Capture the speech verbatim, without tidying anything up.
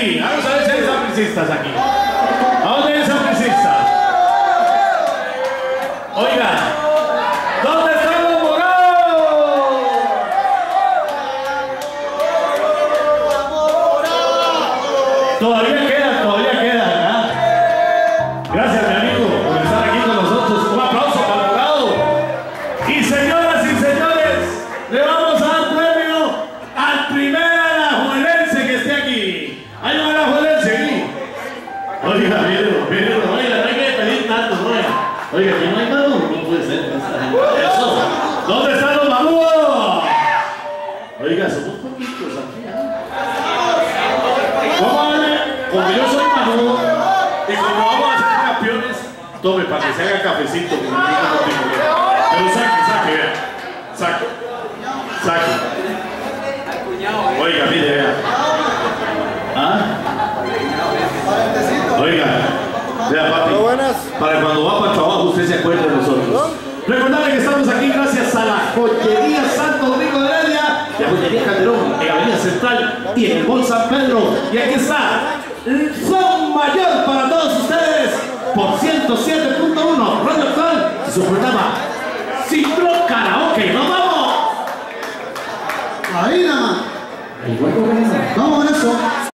aquí? Vamos a ver si hay sapricistas aquí. ¿A dónde hay sapricistas? Oiga, ¿dónde están los morados? Todavía queda, todavía queda, ¿verdad? Gracias, mi amigo, por estar aquí con nosotros. Un aplauso para el morado. Y señoras y señores, le vamos a dar premio al primer alajuelense que esté aquí. ¿Hay un alajuelense aquí? Oiga, mírenlo, mírenlo, oiga, no hay que pedir tanto, oiga. Oiga, que no hay mano, no puede ser. Eso. ¿Dónde están los maludos? Oiga, somos poquitos aquí, ¿eh? ¿Cómo vale? Como yo soy maludo y como vamos a ser campeones, tome para que se haga cafecito. Pero saque, saque, vea. Saque. Saque. Oiga, mire, vea. ¿Ah? Oiga, vea, papi. Para cuando va para el trabajo usted se acuerde de nosotros. Recordarle que estamos aquí gracias a la Joyería Santo Domingo de Heredia, la Joyería Calderón, en Avenida Central y en el Mall San Pedro. Y aquí está el son mayor para todos ustedes por ciento siete punto uno Radio Actual y su programa Citro Karaoke. ¡Nos vamos! Ahí nada más. Vamos con eso.